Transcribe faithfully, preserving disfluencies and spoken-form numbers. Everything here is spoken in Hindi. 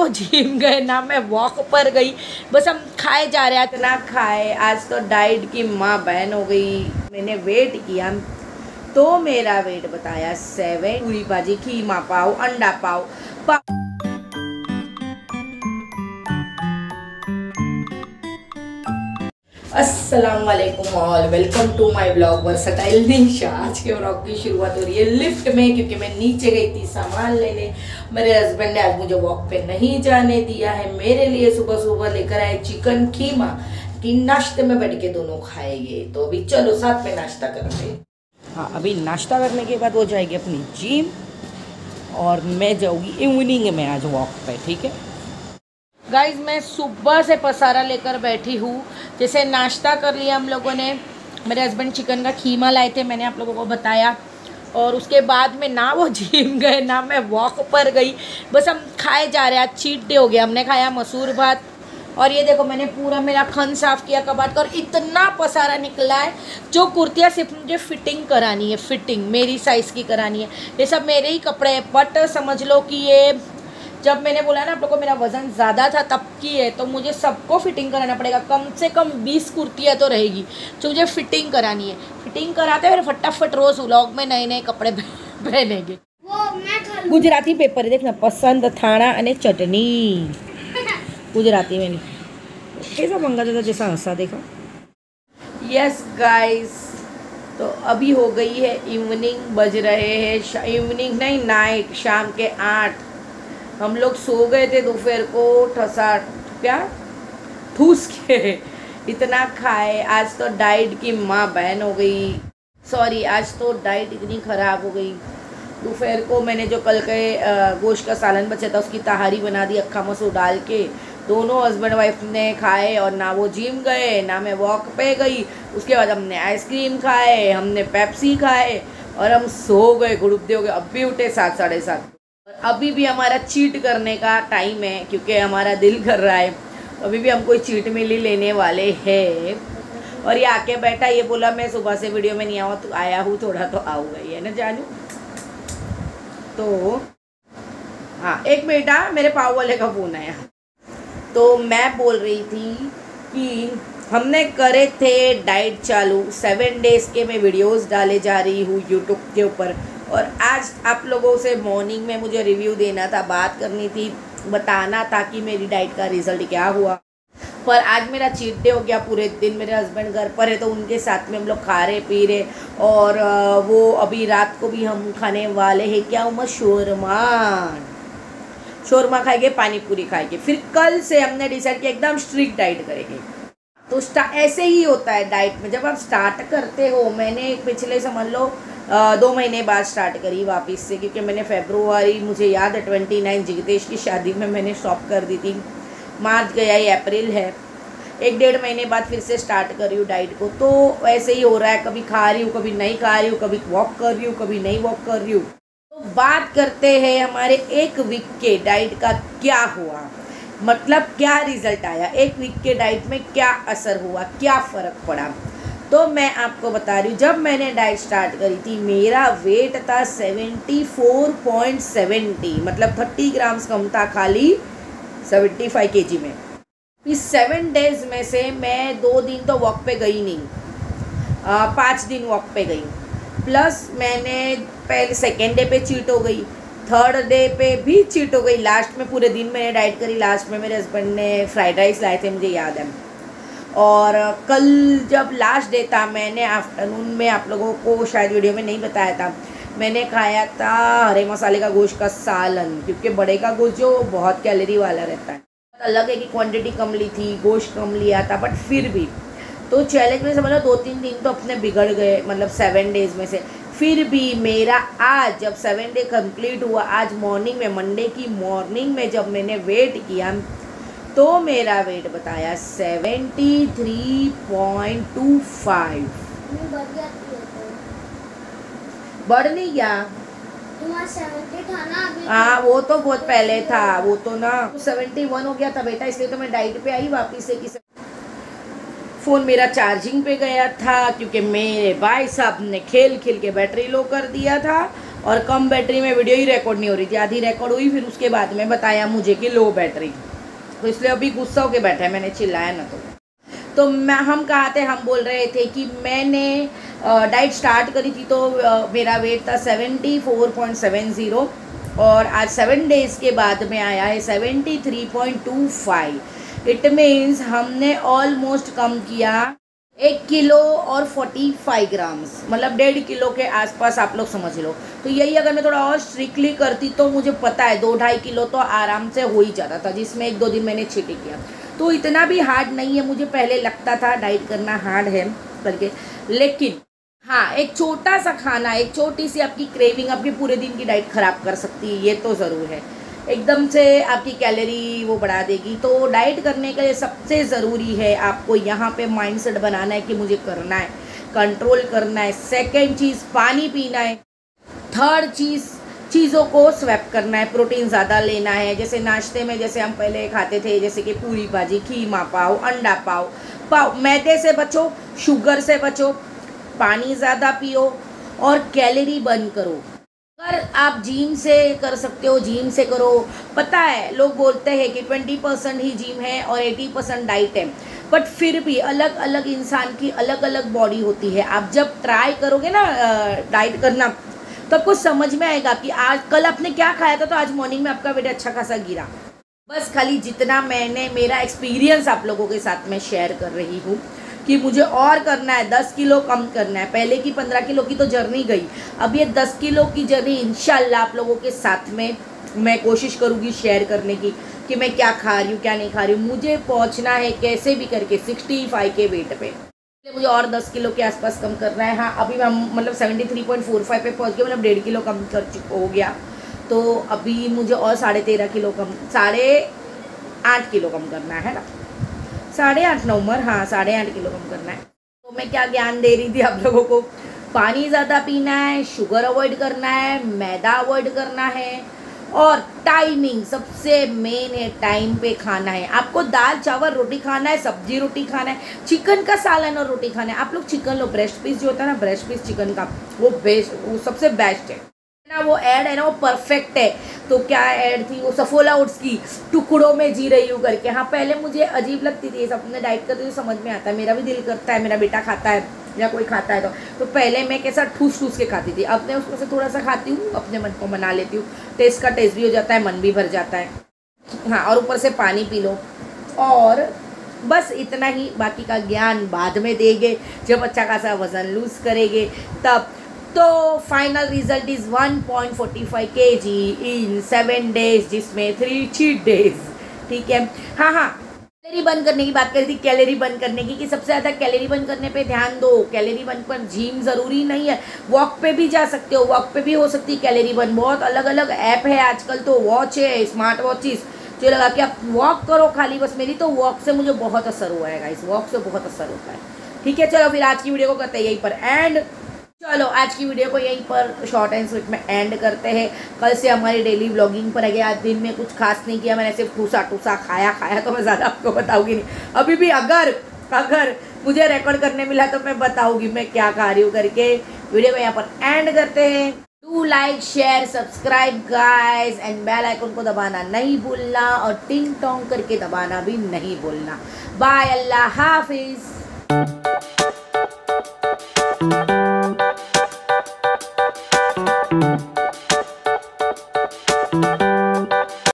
वो जिम गए ना मैं वॉक पर गई, बस हम खाए जा रहे हैं। इतना खाए, आज तो डाइट की माँ बहन हो गई। मैंने वेट किया तो मेरा वेट बताया सेवन। पूरी भाजी, कीमा पाव, अंडा पाव, पाव अस्सलाम वालेकुम all, welcome to my blog versatile Nisha. आज के ब्लॉग की शुरुआत हो रही है लिफ्ट में, क्योंकि मैं नीचे गई थी सामान लेने। मेरे हस्बैंड ने आज मुझे वॉक पे नहीं जाने दिया है। मेरे लिए सुबह सुबह लेकर आए चिकन कीमा कि नाश्ते में बैठ के दोनों खाएंगे। तो अभी चलो साथ में नाश्ता करते हैं। हाँ, अभी नाश्ता करने के बाद वो जाएगी अपनी जिम और मैं जाऊँगी इवनिंग में आज वॉक पे। ठीक है गाइज, मैं सुबह से पसारा लेकर बैठी हूँ। जैसे नाश्ता कर लिया हम लोगों ने, मेरे हस्बैंड चिकन का कीमा लाए थे, मैंने आप लोगों को बताया। और उसके बाद में ना वो जिम गए ना मैं वॉक पर गई, बस हम खाए जा रहे हैं। आज चीट डे हो गया। हमने खाया मसूर भात और ये देखो मैंने पूरा मेरा खन साफ़ किया कबाट का, और इतना पसारा निकला है। जो कुर्तियाँ सिर्फ मुझे फिटिंग करानी है, फिटिंग मेरी साइज़ की करानी है। ये सब मेरे ही कपड़े हैं, बट समझ लो कि ये जब मैंने बोला ना आप लोगों को मेरा वज़न ज़्यादा था तब की है, तो मुझे सबको फिटिंग कराना पड़ेगा। कम से कम बीस कुर्तियाँ तो रहेगी जो मुझे फिटिंग करानी है। फिटिंग कराते फिर फटाफट रोज़ व्लॉग में नए नए कपड़े पहनेंगे। गुजराती पेपर देखना, पसंद थाना अने चटनी गुजराती में कैसा मंगा था जैसा हंसा देखा। यस गाइस, तो अभी हो गई है इवनिंग, बज रहे हैं इवनिंग नहीं नाइट, शाम के आठ। हम लोग सो गए थे दोपहर को ठसा क्या ठूस के, इतना खाए। आज तो डाइट की माँ बहन हो गई। सॉरी, आज तो डाइट इतनी ख़राब हो गई। दोपहर को मैंने जो कल के गोश्त का सालन बचा था उसकी तहारी बना दी अक्खा मसूर डाल के। दोनों हस्बैंड वाइफ ने खाए और ना वो जिम गए ना मैं वॉक पे गई। उसके बाद हमने आइसक्रीम खाए, हमने पेप्सी खाए और हम सो गए, गुड़ुबदे हो गए। अब भी उठे सात साढ़े सात। अभी भी हमारा चीट करने का टाइम है, क्योंकि हमारा दिल कर रहा है। अभी भी हम कोई चीट मिली लेने वाले हैं। और ये आके बैठा, ये बोला मैं सुबह से वीडियो में नहीं आऊँ तो आया हूँ, थोड़ा तो आऊँगा ही है ना जानू। तो हाँ, एक बेटा मेरे पाव वाले का फ़ोन आया। तो मैं बोल रही थी कि हमने करे थे डाइट चालू, सेवन डेज़ के मैं वीडियोस डाले जा रही हूँ यूट्यूब के ऊपर। और आज आप लोगों से मॉर्निंग में मुझे रिव्यू देना था, बात करनी थी, बताना था कि मेरी डाइट का रिज़ल्ट क्या हुआ। पर आज मेरा चीट डे हो गया पूरे दिन। मेरे हस्बैंड घर पर है तो उनके साथ में हम लोग खा रहे पी रहे। और वो अभी रात को भी हम खाने वाले हैं क्या उमा शोरमा शोरमा खाएंगे, पानी पूरी खाएंगे। फिर कल से हमने डिसाइड किया एकदम स्ट्रिक्ट डाइट करेंगे। तो ऐसे ही होता है डाइट में, जब आप स्टार्ट करते हो। मैंने पिछले समझ लो आ, दो महीने बाद स्टार्ट करी वापस से, क्योंकि मैंने फेब्रुआरी, मुझे याद है ट्वेंटी नाइन जिगदेश की शादी में मैंने स्टॉप कर दी थी। मार्च गया, ये अप्रैल है, एक डेढ़ महीने बाद फिर से स्टार्ट कर रही हूँ डाइट को। तो ऐसे ही हो रहा है, कभी खा रही हूँ कभी नहीं खा रही हूँ, कभी वॉक कर रही हूँ कभी नहीं वॉक कर रही हूँ। तो बात करते हैं हमारे एक वीक के डाइट का क्या हुआ, मतलब क्या रिज़ल्ट आया, एक वीक के डाइट में क्या असर हुआ, क्या फ़र्क पड़ा। तो मैं आपको बता रही हूँ, जब मैंने डाइट स्टार्ट करी थी मेरा वेट था सेवेंटी फोर पॉइंट सेवेंटी, मतलब थर्टी ग्राम्स कम था खाली सेवेंटी फाइव केजी में। इस सेवन डेज़ में से मैं दो दिन तो वॉक पे गई नहीं, आ, पाँच दिन वॉक पे गई। प्लस मैंने पहले सेकेंड डे पे चीट हो गई, थर्ड डे पे भी चीट हो गई। लास्ट में पूरे दिन मैंने डाइट करी। लास्ट में मेरे हस्बैंड ने फ्राइड राइस लाए थे, मुझे याद है। और कल जब लास्ट डे था, मैंने आफ्टरनून में आप लोगों को शायद वीडियो में नहीं बताया था, मैंने खाया था हरे मसाले का गोश्त का सालन, क्योंकि बड़े का गोश्त जो बहुत कैलोरी वाला रहता है। अलग है कि क्वांटिटी कम ली थी, गोश्त कम लिया था, बट फिर भी तो चैलेंज में समझ लो दो तीन दिन तो अपने बिगड़ गए, मतलब सेवन डेज़ में से। फिर भी मेरा आज जब सेवन डे कंप्लीट हुआ, आज मॉर्निंग में, मंडे की मॉर्निंग में जब मैंने वेट किया तो मेरा वेट बताया seventy three point two five. बढ़ नहीं गया, सेवेंटी था ना अभी। हाँ, वो तो बहुत पहले था, वो तो ना सेवेंटी वन हो गया था बेटा, इसलिए तो मैं डाइट पे आई वापस से। किसी फ़ोन मेरा चार्जिंग पे गया था, क्योंकि मेरे भाई साहब ने खेल खेल के बैटरी लो कर दिया था। और कम बैटरी में वीडियो ही रिकॉर्ड नहीं हो रही थी, आधी रिकॉर्ड हुई, फिर उसके बाद में बताया मुझे कि लो बैटरी, तो इसलिए अभी गुस्सा होके बैठा है, मैंने चिल्लाया ना। तो तो मैं हम कहाँ थे, हम बोल रहे थे कि मैंने डाइट स्टार्ट करी थी तो मेरा वेट था seventy four point seven zero और आज सेवन डेज़ के बाद में आया है seventy three point two five. It means हमने ऑलमोस्ट कम किया एक किलो और फोर्टी फाइव ग्राम्स, मतलब डेढ़ किलो के आसपास आप लोग समझ लो। तो यही अगर मैं थोड़ा और स्ट्रिक्टली करती तो मुझे पता है दो ढाई किलो तो आराम से हो ही जाता था, जिसमें एक दो दिन मैंने छीटी किया। तो इतना भी हार्ड नहीं है, मुझे पहले लगता था डाइट करना हार्ड है करके, लेकिन हाँ एक छोटा सा खाना, एक छोटी सी आपकी क्रेविंग आपकी पूरे दिन की डाइट ख़राब कर सकती है, ये तो ज़रूर है। एकदम से आपकी कैलोरी वो बढ़ा देगी। तो डाइट करने के लिए सबसे ज़रूरी है आपको यहाँ पे माइंडसेट बनाना है कि मुझे करना है, कंट्रोल करना है। सेकंड चीज़ पानी पीना है। थर्ड चीज़ चीज़ों को स्वैप करना है, प्रोटीन ज़्यादा लेना है। जैसे नाश्ते में जैसे हम पहले खाते थे, जैसे कि पूरी भाजी, कीमा पाव, अंडा पाव पाव मैदे से बचो, शुगर से बचो, पानी ज़्यादा पियो और कैलोरी बर्न करो। अगर आप जिम से कर सकते हो जिम से करो। पता है लोग बोलते हैं कि ट्वेंटी परसेंट ही जिम है और एटी परसेंट डाइट है, बट फिर भी अलग अलग इंसान की अलग अलग बॉडी होती है। आप जब ट्राई करोगे ना डाइट करना तो आपको समझ में आएगा कि आज कल आपने क्या खाया था तो आज मॉर्निंग में आपका वेट अच्छा खासा गिरा। बस खाली जितना मैंने मेरा एक्सपीरियंस आप लोगों के साथ में शेयर कर रही हूँ कि मुझे और करना है, दस किलो कम करना है। पहले की पंद्रह किलो की तो जर्नी गई, अब ये दस किलो की जर्नी इंशाल्लाह आप लोगों के साथ में मैं कोशिश करूँगी शेयर करने की कि मैं क्या खा रही हूँ क्या नहीं खा रही हूँ। मुझे पहुँचना है कैसे भी करके सिक्सटी फाइव के वेट पे, मुझे और दस किलो के आसपास कम करना है। हाँ अभी मैं मतलब seventy three point four five पे पहुँच गया, मतलब डेढ़ किलो कम कर चुका हो गया। तो अभी मुझे और साढ़े तेरह किलो कम, साढ़े आठ किलो कम करना है ना, साढ़े आठ ना उम्र, हाँ साढ़े आठ किलो कम करना है। तो मैं क्या ज्ञान दे रही थी आप लोगों को, पानी ज़्यादा पीना है, शुगर अवॉइड करना है, मैदा अवॉइड करना है और टाइमिंग सबसे मेन है, टाइम पे खाना है। आपको दाल चावल रोटी खाना है, सब्जी रोटी खाना है, चिकन का सालन और रोटी खाना है। आप लोग चिकन लो, ब्रेस्ट पीस जो होता है ना, ब्रेस्ट पीस चिकन का वो बेस्ट, वो सबसे बेस्ट है ना। वो ऐड है ना वो परफेक्ट है। तो क्या ऐड थी वो, सफोला ओट्स की, टुकड़ों में जी रही हूँ करके। हाँ पहले मुझे अजीब लगती थी ये सब, अपने डाइट करते तो समझ में आता है, मेरा भी दिल करता है, मेरा बेटा खाता है या कोई खाता है तो तो पहले मैं कैसा ठूस ठूस के खाती थी, अब मैं उसमें से थोड़ा सा खाती हूँ, अपने मन को मना लेती हूँ, टेस्ट का टेस्ट भी हो जाता है, मन भी भर जाता है। हाँ और ऊपर से पानी पी लो और बस इतना ही, बाकी का ज्ञान बाद में देंगे जब अच्छा खासा वज़न लूज़ करेंगे तब। तो final result is one point four five K G in seven days, जिसमें थ्री चीट डेज। ठीक है। हाँ हाँ कैलोरी बर्न करने की बात करी थी, कैलोरी बर्न करने की कि सबसे ज़्यादा कैलोरी बर्न करने पे ध्यान दो। कैलोरी बर्न पर जिम ज़रूरी नहीं है, वॉक पे भी जा सकते हो, वॉक पे भी हो सकती है कैलोरी बर्न। बहुत अलग अलग ऐप है आजकल, तो वॉच है, स्मार्ट वॉचेस जो लगा के आप वॉक करो खाली बस। मेरी तो वॉक से मुझे बहुत असर हुआ है गाइस, वॉक से बहुत असर होता है। ठीक है चलो फिर आज की वीडियो को करते हैं यहीं पर एंड। चलो आज की वीडियो को यहीं पर शॉर्ट एंड स्वीट में एंड करते हैं। कल से हमारी डेली व्लॉगिंग पर है। आज दिन में कुछ खास नहीं किया, मैंने सिर्फ टूसा टूसा खाया खाया तो मैं ज़्यादा आपको बताऊंगी नहीं। अभी भी अगर अगर मुझे रिकॉर्ड करने मिला तो मैं बताऊंगी मैं क्या खा रही हूँ करके। वीडियो को यहाँ पर एंड करते हैं। Do like share subscribe guys and bell icon को दबाना नहीं भूलना और टिंग टोंग करके दबाना भी नहीं भूलना। बाय, अल्लाह हाफिज़।